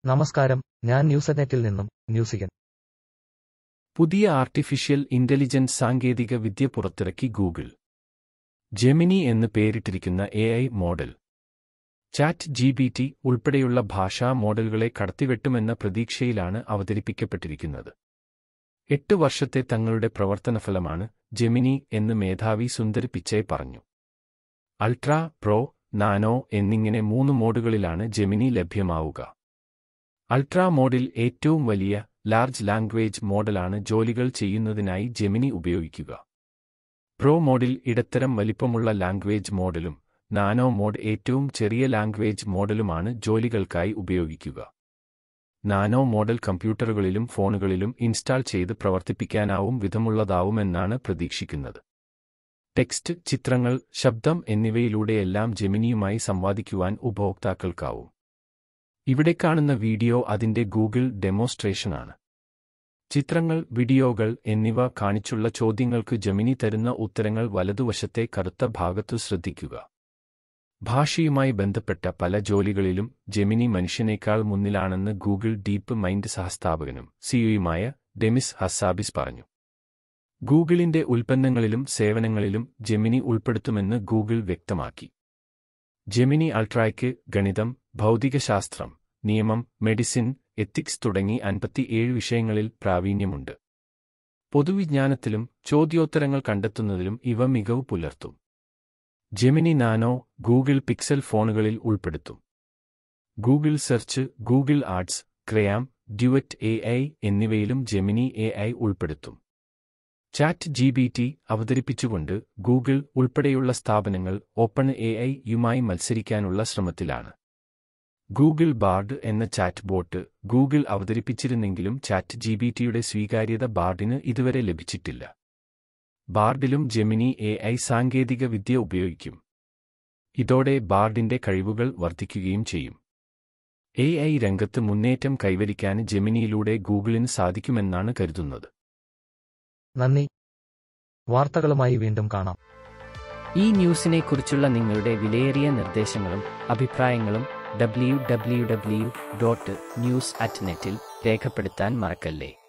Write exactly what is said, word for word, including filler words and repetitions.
നമസ്കാരം, ഞാൻ ന്യൂസനെറ്റിൽ നിന്നും ന്യൂസികൻ. പുതിയ ആർട്ടിഫിഷ്യൽ ഇന്റലിജൻസ് സാങ്കേതിക വിദ്യ പുറത്തിറക്കി ഗൂഗിൾ. ജെമിനി എന്ന് പേരിട്ടിരിക്കുന്ന A I model chat G P T ഉൾപ്പെടെയുള്ള ഭാഷാ മോഡലുകളെ കടത്തിവെട്ടുമെന്ന പ്രതീക്ഷയിലാണ് അവതരിപ്പിക്കപ്പെട്ടിരിക്കുന്നത്. എട്ട് വർഷത്തെ തങ്ങളുടെ പ്രവർത്തനഫലമാണ് ജെമിനി എന്ന് മേധാവി സുന്ദർ പിച്ചൈ പറഞ്ഞു. അൾട്രാ, പ്രോ, നാനോ എന്നിങ്ങനെ മൂന്ന് മോഡുകളിലാണ് ജെമിനി ലഭ്യമാവുക. അൾട്രാ മോഡിൽ ഏറ്റവും വലിയ ലാർജ് ലാംഗ്വേജ് മോഡലാണ് ജോലികൾ ചെയ്യുന്നതിനായി ജെമിനി ഉപയോഗിക്കുക. പ്രോ മോഡിൽ ഇടത്തരം വലിപ്പമുള്ള ലാംഗ്വേജ് മോഡലും നാനോ മോഡ് ഏറ്റവും ചെറിയ ലാംഗ്വേജ് മോഡലുമാണ് ജോലികൾക്കായി ഉപയോഗിക്കുക. നാനോ മോഡൽ കമ്പ്യൂട്ടറുകളിലും ഫോണുകളിലും ഇൻസ്റ്റാൾ ചെയ്ത് പ്രവർത്തിപ്പിക്കാനാവും വിധമുള്ളതാവുമെന്നാണ് പ്രതീക്ഷിക്കുന്നത്. ടെക്സ്റ്റ്, ചിത്രങ്ങൾ, ശബ്ദം എന്നിവയിലൂടെയെല്ലാം ജെമിനിയുമായി സംവാദിക്കുവാൻ ഉപഭോക്താക്കൾക്കാവും. ഇവിടെ കാണുന്ന വീഡിയോ അതിന്റെ ഗൂഗിൾ ഡെമോൺസ്ട്രേഷനാണ്. ചിത്രങ്ങൾ, വീഡിയോകൾ എന്നിവ കാണിച്ചുള്ള ചോദ്യങ്ങൾക്ക് ജെമിനി തരുന്ന ഉത്തരങ്ങൾ വലതുവശത്തെ കറുത്ത ഭാഗത്തു ശ്രദ്ധിക്കുക. ഭാഷയുമായി ബന്ധപ്പെട്ട പല ജോലികളിലും ജെമിനി മനുഷ്യനേക്കാൾ മുന്നിലാണെന്ന് ഗൂഗിൾ ഡീപ്പ് മൈൻഡ് സഹസ്ഥാപകനും സിഇഒയുമായ ഡെമിസ് ഹസ്സാബിസ് പറഞ്ഞു. ഗൂഗിളിന്റെ ഉൽപ്പന്നങ്ങളിലും സേവനങ്ങളിലും ജെമിനി ഉൾപ്പെടുത്തുമെന്ന് ഗൂഗിൾ വ്യക്തമാക്കി. ജെമിനി അൾട്രായ്ക്ക് ഗണിതം, ഭൗതികശാസ്ത്രം, നിയമം, മെഡിസിൻ, എത്തിക്സ് തുടങ്ങി അൻപത്തിയേഴ് വിഷയങ്ങളിൽ പ്രാവീണ്യമുണ്ട്. പൊതുവിജ്ഞാനത്തിലും ചോദ്യോത്തരങ്ങൾ കണ്ടെത്തുന്നതിലും ഇവ മികവ് പുലർത്തും. ജെമിനി നാനോ ഗൂഗിൾ പിക്സൽ ഫോണുകളിൽ ഉൾപ്പെടുത്തും. ഗൂഗിൾ സെർച്ച്, ഗൂഗിൾ ആഡ്സ്, ക്രയാം, ഡ്യുവറ്റ് എ ഐ എന്നിവയിലും ജെമിനി എ ഐ ഉൾപ്പെടുത്തും. ചാറ്റ് ജി പി ടി അവതരിപ്പിച്ചുകൊണ്ട് ഗൂഗിൾ ഉൾപ്പെടെയുള്ള സ്ഥാപനങ്ങൾ ഓപ്പൺ എ ഐ യുമായി മത്സരിക്കാനുള്ള ശ്രമത്തിലാണ്. ഗൂഗിൾ ബാർഡ് എന്ന ചാറ്റ് ബോട്ട് ഗൂഗിൾ അവതരിപ്പിച്ചിരുന്നെങ്കിലും ചാറ്റ് ജി പി ടിയുടെ സ്വീകാര്യത ബാർഡിന് ഇതുവരെ ലഭിച്ചിട്ടില്ല. ബാർഡിലും ജെമിനി എ ഐ സാങ്കേതിക വിദ്യ ഉപയോഗിക്കും. ഇതോടെ ബാർഡിന്റെ കഴിവുകൾ വർദ്ധിക്കുകയും ചെയ്യും. എ ഐ രംഗത്ത് മുന്നേറ്റം കൈവരിക്കാൻ ജെമിനിയിലൂടെ ഗൂഗിളിന് സാധിക്കുമെന്നാണ് കരുതുന്നത്. നന്ദി. വാർത്തകളുമായി വീണ്ടും കാണാം. ഈ ന്യൂസിനെക്കുറിച്ചുള്ള നിങ്ങളുടെ വിലയേറിയ നിർദ്ദേശങ്ങളും അഭിപ്രായങ്ങളും W W W dot news at നെറ്റിൽ രേഖപ്പെടുത്താൻ മറക്കല്ലേ.